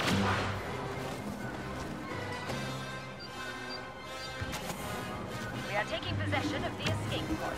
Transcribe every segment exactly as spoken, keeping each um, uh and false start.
We are taking possession of the escape pod.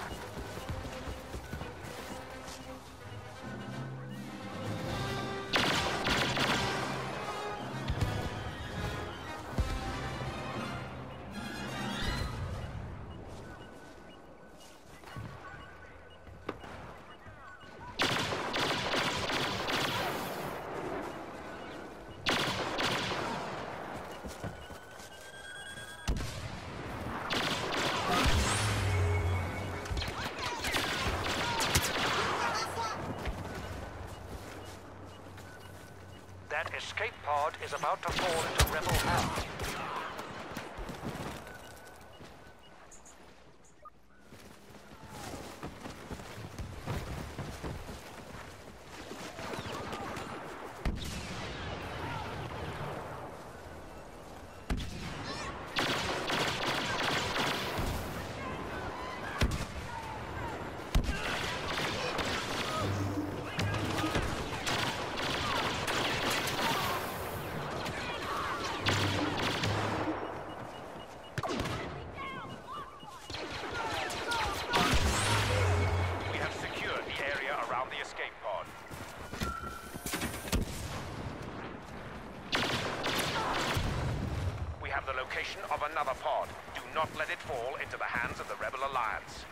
That escape pod is about to fall into rebel hands. Of another pod. Do not let it fall into the hands of the Rebel Alliance.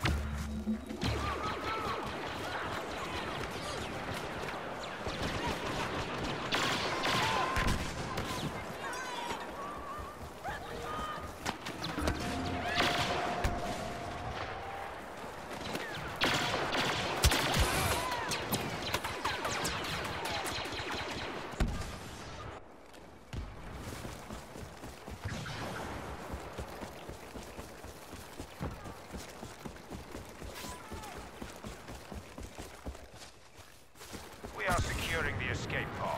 We are securing the escape pod.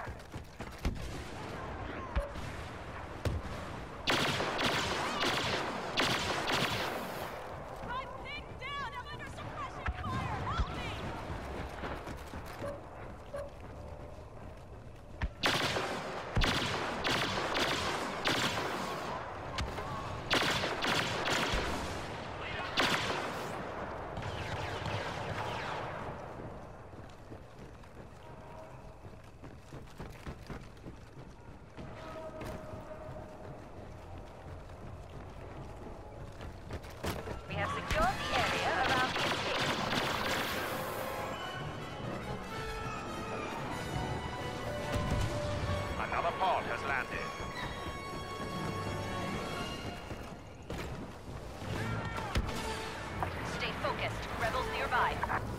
I'm pinned down! I'm under suppression fire! Help me! We have secured the area around the escape pod. Another pod has landed. Stay focused. Rebels nearby.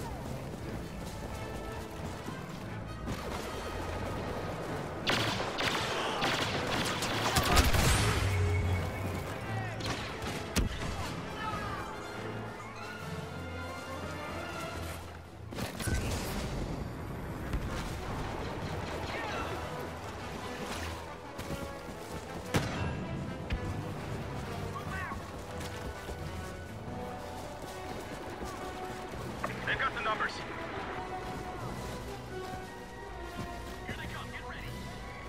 They've got the numbers. Here they come, get ready.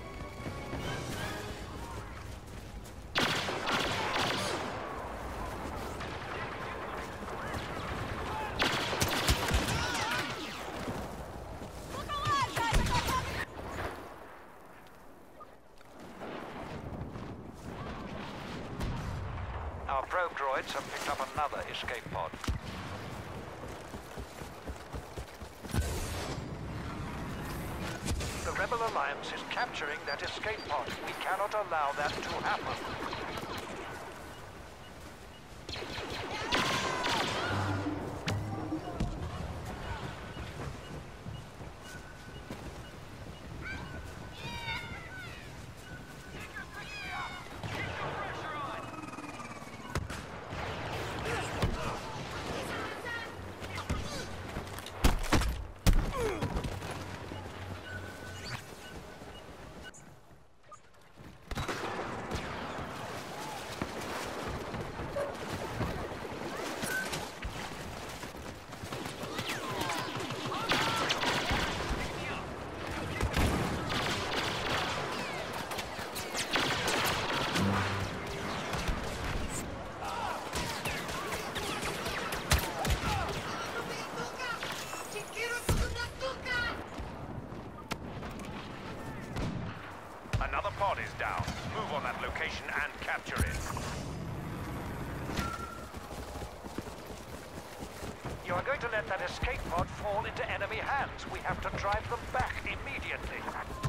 Look alive, guys! Our probe droids have picked up another escape pod. The Rebel Alliance is capturing that escape pod. We cannot allow that to happen. pod is down. Move on that location and capture it. You are going to let that escape pod fall into enemy hands. We have to drive them back immediately.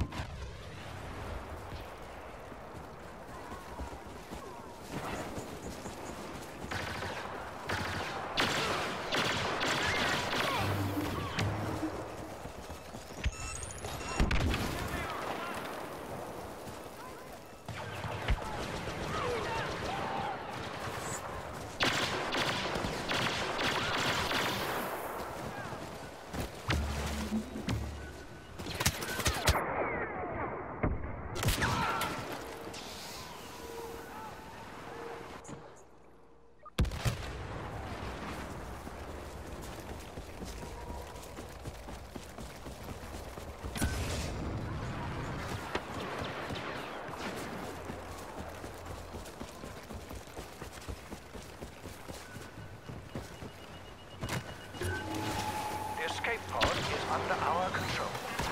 Escape pod is under our control.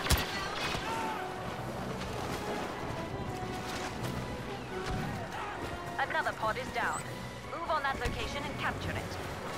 Another pod is down. Move on that location and capture it.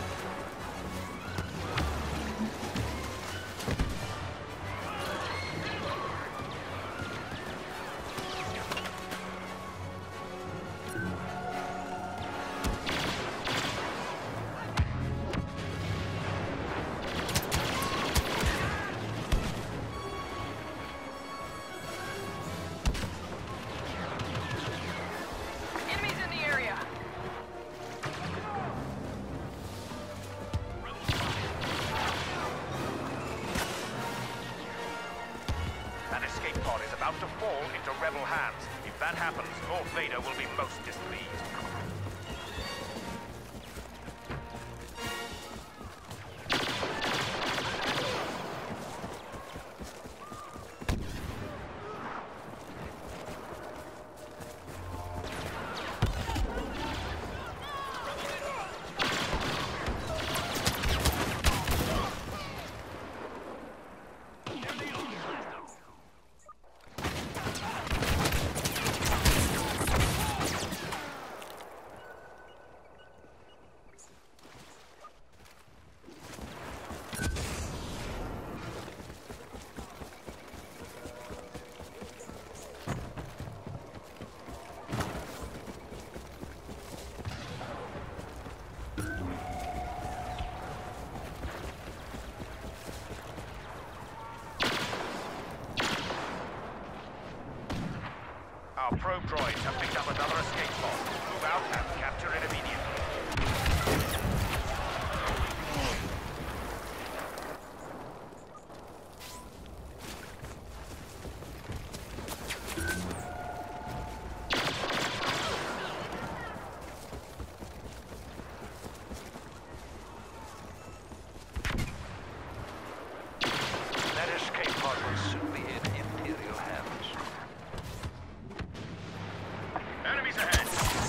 To fall into rebel hands. If that happens, Lord Vader will be most displeased. Our probe droids have picked up another escape pod. Move out and capture it immediately. That escape pod will soon be in Imperial hands. Enemies ahead!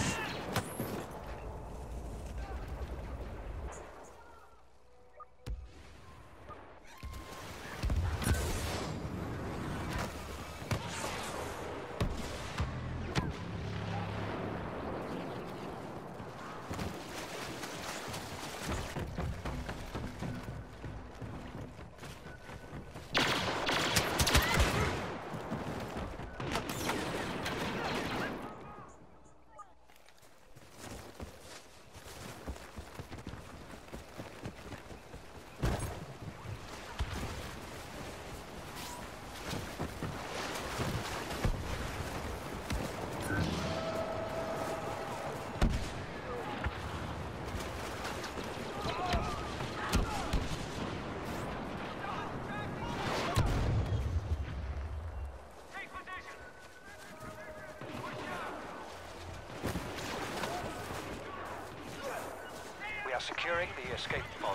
Securing the escape pod.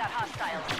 about hostiles.